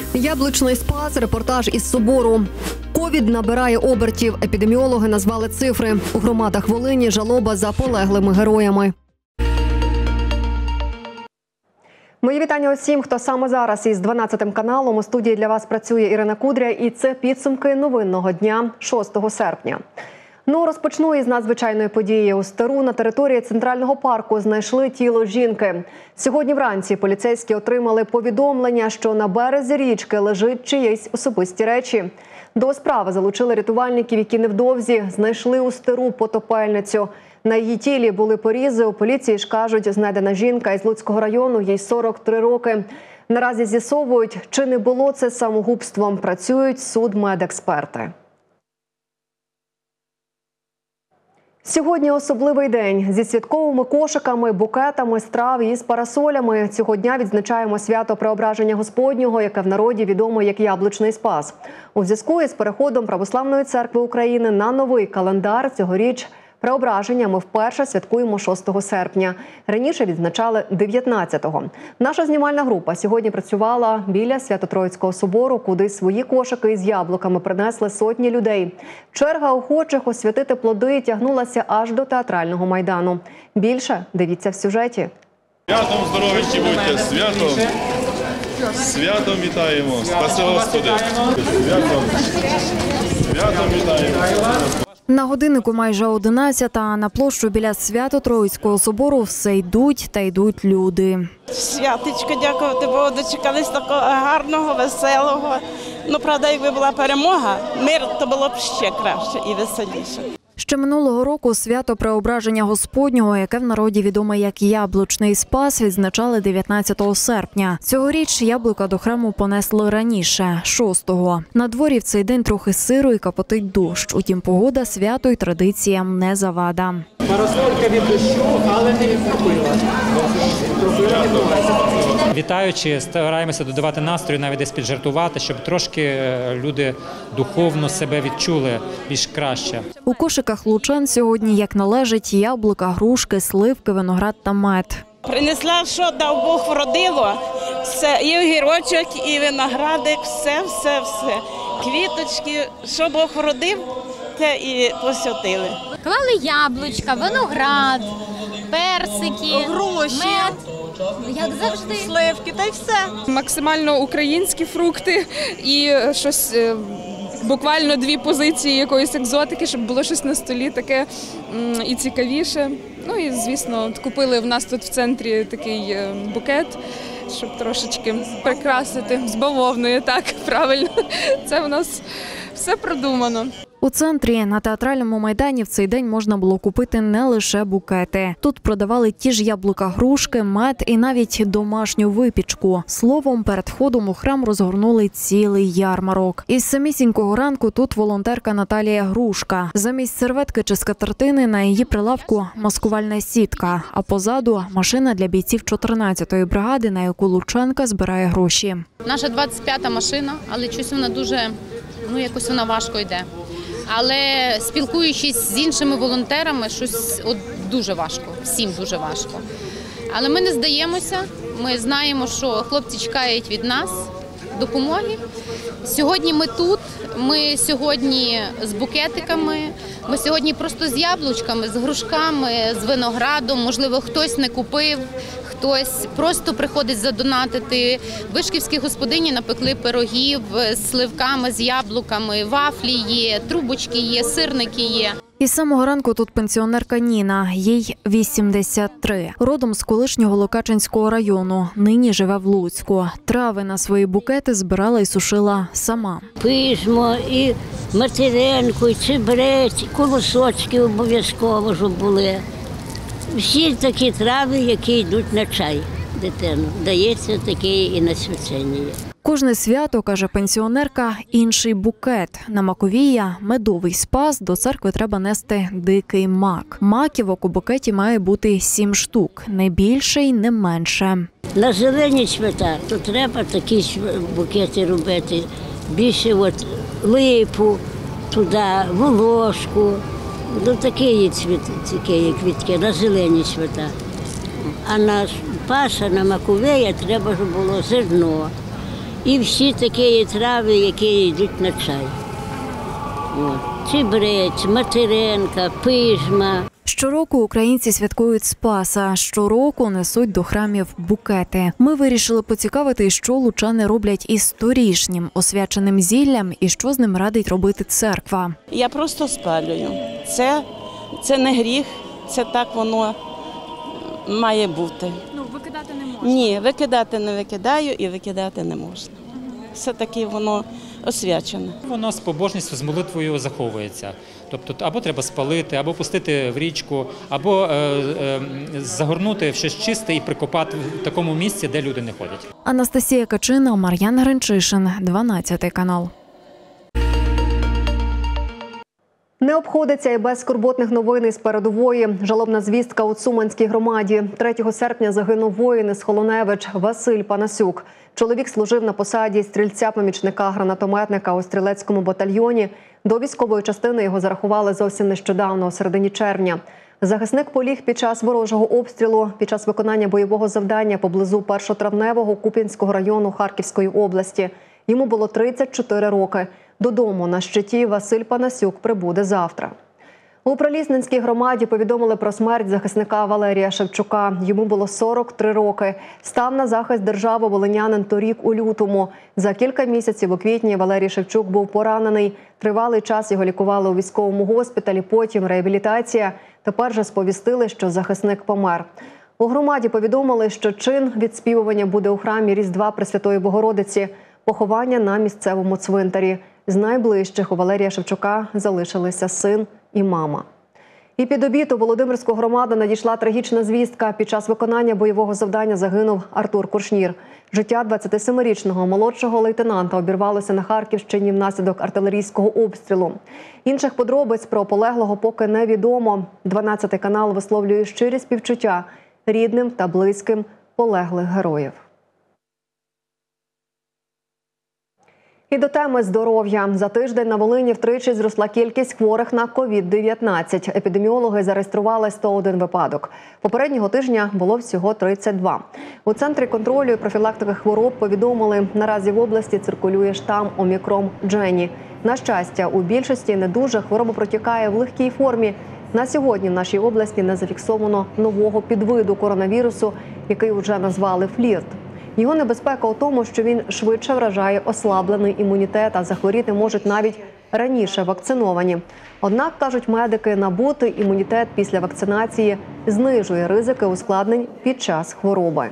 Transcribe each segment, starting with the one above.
Яблучний спас, репортаж із собору. Ковід набирає обертів. Епідеміологи назвали цифри. У громадах Волині жалоба за полеглими героями. Мої вітання усім, хто саме зараз із 12 каналом. У студії для вас працює Ірина Кудря. І це підсумки новинного дня 6 серпня. Розпочну із надзвичайної події. У Стару на території Центрального парку знайшли тіло жінки. Сьогодні вранці поліцейські отримали повідомлення, що на березі річки лежить чиїсь особисті речі. До справи залучили рятувальників, які невдовзі знайшли у Стару потопельницю. На її тілі були порізи. У поліції ж кажуть, знайдена жінка із Луцького району, їй 43 роки. Наразі з'ясовують, чи не було це самогубством. Працюють судмедексперти. Сьогодні особливий день. Зі святковими кошиками, букетами, страв і з парасолями. Цього дня відзначаємо свято Преображення Господнього, яке в народі відомо як Яблучний Спас. У зв'язку із переходом Православної церкви України на новий календар цьогоріч Преображення ми вперше святкуємо 6 серпня. Раніше відзначали 19-го. Наша знімальна група сьогодні працювала біля Свято-Троїцького собору, куди свої кошики із яблуками принесли сотні людей. Черга охочих освятити плоди тягнулася аж до театрального майдану. Більше дивіться в сюжеті. Святом здоровічі будьте, святом вітаємо, спаси Господи, святом вітаємо. На годиннику майже 11, а на площу біля Свято-Троїцького собору все йдуть та йдуть люди. Святочка, дякувати Богу, дочекались такого гарного, веселого. Правда, якби була перемога, мир, то було б ще краще і веселіше. Ще минулого року свято Преображення Господнього, яке в народі відоме як Яблучний Спас, відзначали 19 серпня. Цьогоріч яблука до храму понесли раніше, 6-го. На дворі в цей день трохи сиру і капотить дощ. Утім, погода свято й традиціям не завада. Парасолька від дощу, але не відкупила. Вітаючи, стараємося додавати настрою, навіть десь піджартувати, щоб трошки люди духовно себе відчули більш краще. У кошиках лучан сьогодні, як належить, яблука, грушки, сливки, виноград та мед. Принесла, що дав Бог вродило, все, і огірочок, і виноградик, все. Квіточки, що Бог вродив, те і посвятили. Клали яблучка, виноград, персики, гроші, мед, як завжди. Сливки та й все. Максимально українські фрукти і щось, буквально 2 позиції якоїсь екзотики, щоб було щось на столі таке і цікавіше. І, звісно, купили в нас тут в центрі такий букет, щоб трошечки прикрасити з бавовною, так, правильно. Це в нас все продумано. У центрі на театральному майдані в цей день можна було купити не лише букети. Тут продавали ті ж яблука, грушки, мед і навіть домашню випічку. Словом, перед входом у храм розгорнули цілий ярмарок. Із самісінького ранку тут волонтерка Наталія Грушка. Замість серветки чи скатертини на її прилавку маскувальна сітка, а позаду машина для бійців 14-ї бригади, на яку лучанка збирає гроші. Наша 25-та машина, але щось вона дуже, якось вона важко йде. Але спілкуючись з іншими волонтерами, щось дуже важко, всім дуже важко. Але ми не здаємося, ми знаємо, що хлопці чекають від нас допомоги. Сьогодні ми тут, ми сьогодні з букетиками, ми сьогодні просто з яблучками, з грушками, з виноградом, можливо, хтось не купив. Хтось просто приходить задонатити. Вишківські господині напекли пирогів з сливками, з яблуками, вафлі є, трубочки є, сирники є. Із самого ранку тут пенсіонерка Ніна, їй 83. Родом з колишнього Локачинського району, нині живе в Луцьку. Трави на свої букети збирала і сушила сама. Письмо, і материнку, і чебрець, колосочки обов'язково, щоб були. Всі такі трави, які йдуть на чай дитину. Дається таке і на свячення. Кожне свято, каже пенсіонерка, інший букет. На Маковія – медовий спас, до церкви треба нести дикий мак. Маківок у букеті має бути 7 штук, не більше й не менше. На зелені свята то треба такі букети робити. Більше липу, туди волошку, до такі квітки, на зелені свята. А на Паша, на Маковія треба, щоб було зерно. І всі такі трави, які йдуть на чай. От. Чебрець, материнка, пижма. Щороку українці святкують Спаса, щороку несуть до храмів букети. Ми вирішили поцікавити, що лучани роблять із торішнім освяченим зіллям і що з ним радить робити церква. Я просто спалюю. Це не гріх, це так воно має бути. Ну, викидати не можна. Ні, викидати не викидаю і викидати не можна. Все-таки воно освячене. Воно з побожністю, з молитвою заховується. Тобто або треба спалити, або пустити в річку, або загорнути в щось чисте і прикопати в такому місці, де люди не ходять. Анастасія Качина, Мар'ян Гринчишин, 12 канал. Не обходиться і без скорботних новин із передової. Жалобна звістка у Цуманській громаді. 3 серпня загинув воїн із Холоневич Василь Панасюк. Чоловік служив на посаді стрільця-помічника-гранатометника у стрілецькому батальйоні. До військової частини його зарахували зовсім нещодавно, у середині червня. Захисник поліг під час ворожого обстрілу, під час виконання бойового завдання поблизу Першотравневого Куп'янського району Харківської області. Йому було 34 роки. Додому на щиті Василь Панасюк прибуде завтра. У Прилісненській громаді повідомили про смерть захисника Валерія Шевчука. Йому було 43 роки. Став на захист держави волинянин торік у лютому. За кілька місяців у квітні Валерій Шевчук був поранений. Тривалий час його лікували у військовому госпіталі, потім реабілітація. Тепер же сповістили, що захисник помер. У громаді повідомили, що чин відспівування буде у храмі Різдва Пресвятої Богородиці. Поховання на місцевому цвинтарі. З найближчих у Валерія Шевчука залишилися син і мама. І під обід у Володимирську громаду надійшла трагічна звістка. Під час виконання бойового завдання загинув Артур Кушнір. Життя 27-річного молодшого лейтенанта обірвалося на Харківщині внаслідок артилерійського обстрілу. Інших подробиць про полеглого поки невідомо. 12 канал висловлює щирі співчуття рідним та близьким полеглих героїв. І до теми здоров'я. За тиждень на Волині втричі зросла кількість хворих на COVID-19. Епідеміологи зареєстрували 101 випадок. Попереднього тижня було всього 32. У Центрі контролю і профілактики хвороб повідомили, наразі в області циркулює штам омікрон Дженні. На щастя, у більшості недужих хвороба протікає в легкій формі. На сьогодні в нашій області не зафіксовано нового підвиду коронавірусу, який вже назвали флірт. Його небезпека у тому, що він швидше вражає ослаблений імунітет, а захворіти можуть навіть раніше вакциновані. Однак, кажуть медики, набутий імунітет після вакцинації знижує ризики ускладнень під час хвороби.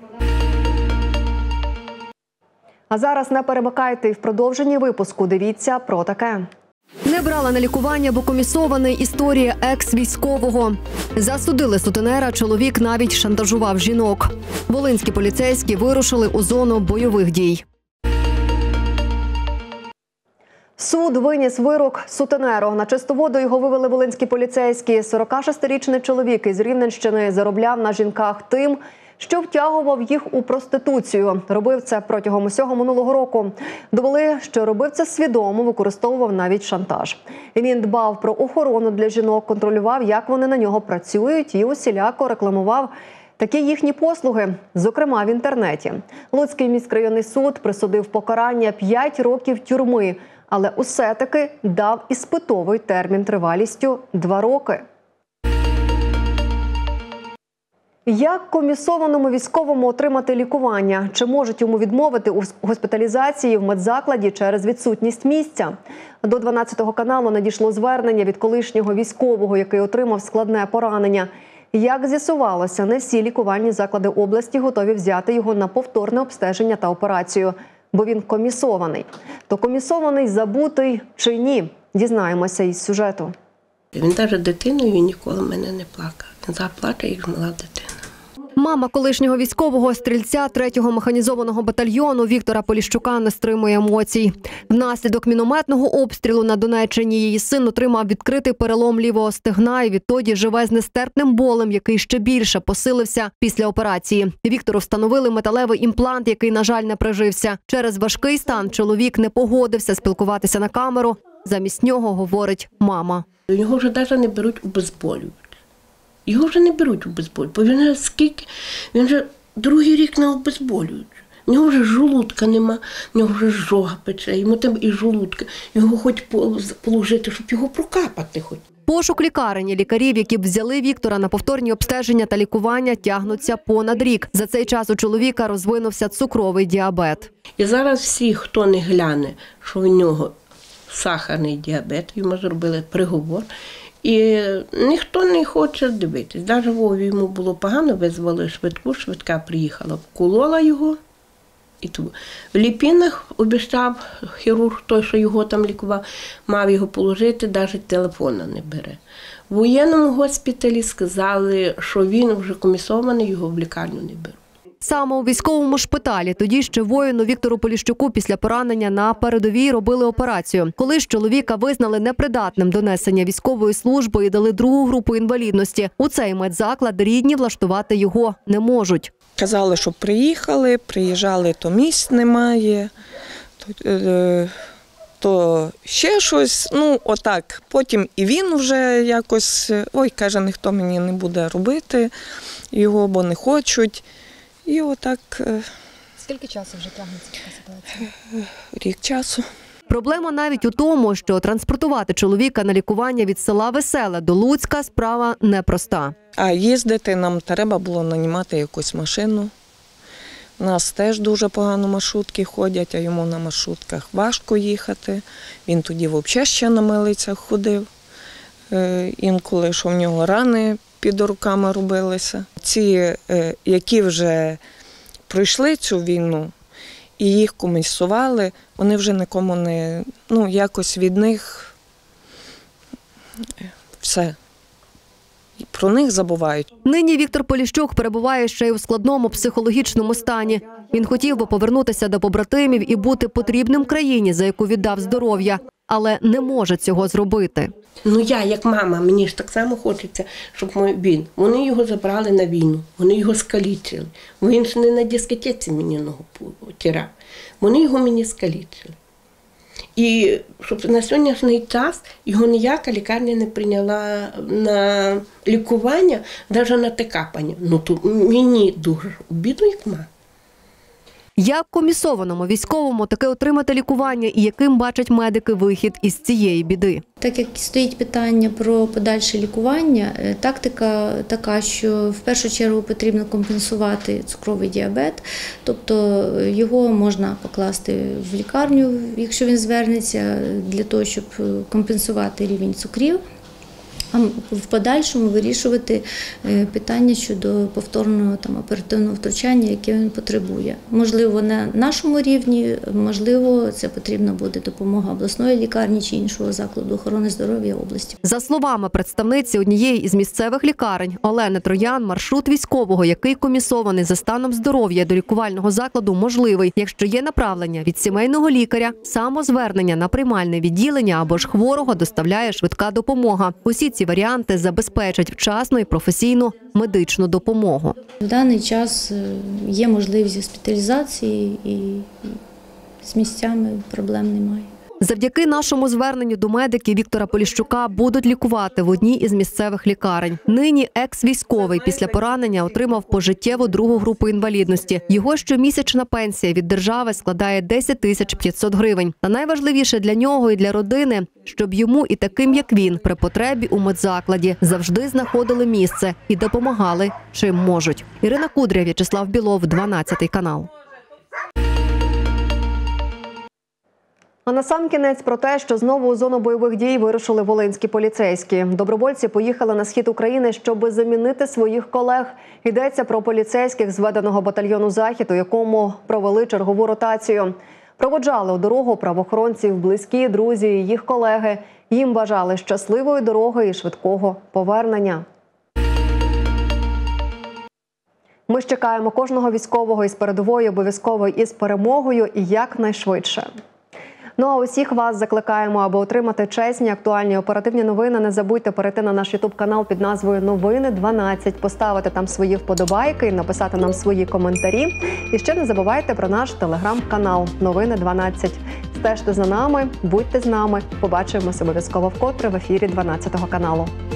А зараз не перемикайте і в продовженні випуску дивіться про таке. Не брала на лікування, бо комісований. Історія екс-військового. Засудили сутенера, чоловік навіть шантажував жінок. Волинські поліцейські вирушили у зону бойових дій. Суд виніс вирок сутенеру. На чисту воду його вивели волинські поліцейські. 46-річний чоловік із Рівненщини заробляв на жінках тим, що втягував їх у проституцію. Робив це протягом усього минулого року. Довели, що робив це свідомо, використовував навіть шантаж. Він дбав про охорону для жінок, контролював, як вони на нього працюють і усіляко рекламував такі їхні послуги, зокрема в інтернеті. Луцький міськрайонний суд присудив покарання 5 років тюрми, але усе-таки дав іспитовий термін тривалістю 2 роки. Як комісованому військовому отримати лікування? Чи можуть йому відмовити у госпіталізації в медзакладі через відсутність місця? До 12 каналу надійшло звернення від колишнього військового, який отримав складне поранення. Як з'ясувалося, не всі лікувальні заклади області готові взяти його на повторне обстеження та операцію, бо він комісований. То комісований забутий чи ні? Дізнаємося із сюжету. Він навіть дитиною ніколи мене не плакав. Він заплаче, як мала дитина. Мама колишнього військового стрільця 3-го механізованого батальйону Віктора Поліщука не стримує емоцій. Внаслідок мінометного обстрілу на Донеччині її син отримав відкритий перелом лівого стегна і відтоді живе з нестерпним болем, який ще більше посилився після операції. Віктору встановили металевий імплант, який, на жаль, не прижився. Через важкий стан чоловік не погодився спілкуватися на камеру. Замість нього говорить мама. Його вже навіть не беруть обезболювати. Його вже не беруть обезболювати, бо він вже 2-й рік не обезболюють. В нього вже желудка нема, в нього вже жога пече, йому там і желудка. Його хоч положити, щоб його прокапати хоч. Пошук лікарень і лікарів, які б взяли Віктора на повторні обстеження та лікування, тягнуться понад рік. За цей час у чоловіка розвинувся цукровий діабет. І зараз всі, хто не гляне, що в нього сахарний діабет, йому зробили приговор, і ніхто не хоче дивитись. Навіть Вові йому було погано, визвали швидку, швидка приїхала, вколола його. І в Ліпінах обіцяв хірург, той, що його там лікував, мав його положити, навіть телефона не бере. В воєнному госпіталі сказали, що він вже комісований, його в лікарню не беруть. Саме у військовому шпиталі тоді ще воїну Віктору Поліщуку після поранення на передовій робили операцію. Коли ж чоловіка визнали непридатним до несення військової служби і дали другу групу інвалідності, у цей медзаклад рідні влаштувати його не можуть. Казали, що приїжджали, то місць немає, то ще щось, ну отак. Потім і він вже якось, каже, ніхто мені не буде робити його, бо не хочуть. І отак. Скільки часу вже тягнеться така ситуація? Рік часу. Проблема навіть у тому, що транспортувати чоловіка на лікування від села Веселе до Луцька – справа непроста. А їздити нам треба було нанімати якусь машину. У нас теж дуже погано маршрутки ходять, а йому на маршрутках важко їхати. Він тоді взагалі ще на милицях ходив. Інколи, що в нього рани під руками робилися. Ці, які вже пройшли цю війну і їх комісували, вони вже нікому не, якось від них все. Про них забувають. Нині Віктор Поліщук перебуває ще й у складному психологічному стані. Він хотів би повернутися до побратимів і бути потрібним країні, за яку віддав здоров'я, але не може цього зробити. Я, як мама, мені ж так само хочеться, щоб вони його забрали на війну, вони його скалічили. Він ж не на дискотеці мені ногу потирав, вони його мені скалічили. І щоб на сьогоднішній час його ніяка лікарня не прийняла на лікування, навіть на те капання. То мені дуже обідно, як мама. Як комісованому військовому таке отримати лікування і яким бачать медики вихід із цієї біди? Так як стоїть питання про подальше лікування, тактика така, що в першу чергу потрібно компенсувати цукровий діабет, тобто його можна покласти в лікарню, якщо він звернеться, для того, щоб компенсувати рівень цукрів. А в подальшому вирішувати питання щодо повторного оперативного втручання, яке він потребує. Можливо, на нашому рівні, можливо, це потрібна буде допомога обласної лікарні чи іншого закладу охорони здоров'я області. За словами представниці однієї із місцевих лікарень Олени Троян, маршрут військового, який комісований за станом здоров'я до лікувального закладу, можливий, якщо є направлення від сімейного лікаря, самозвернення на приймальне відділення або ж хворого доставляє швидка допомога. Усі ці варіанти забезпечать вчасну і професійну медичну допомогу. В даний час є можливість госпіталізації і з місцями проблем немає. Завдяки нашому зверненню до медиків Віктора Поліщука будуть лікувати в одній із місцевих лікарень. Нині екс-військовий після поранення отримав пожиттєву другу групу інвалідності. Його щомісячна пенсія від держави складає 10 500 гривень. Та найважливіше для нього і для родини, щоб йому і таким, як він, при потребі у медзакладі завжди знаходили місце і допомагали, чим можуть. Ірина Кудря, В'ячеслав Білов, 12 канал. А насамкінець про те, що знову у зону бойових дій вирушили волинські поліцейські. Добровольці поїхали на схід України, щоб замінити своїх колег. Йдеться про поліцейських зведеного батальйону «Захід», у якому провели чергову ротацію. Проводжали у дорогу правоохоронців близькі, друзі і їх колеги. Їм бажали щасливої дороги і швидкого повернення. Ми ж чекаємо кожного військового із передової, обов'язково із перемогою і якнайшвидше. Ну а усіх вас закликаємо, аби отримати чесні, актуальні, оперативні новини. Не забудьте перейти на наш YouTube-канал під назвою «Новини 12», поставити там свої вподобайки і написати нам свої коментарі. І ще не забувайте про наш телеграм-канал «Новини 12». Стежте за нами, будьте з нами. Побачимося обов'язково вкотре в ефірі 12 каналу.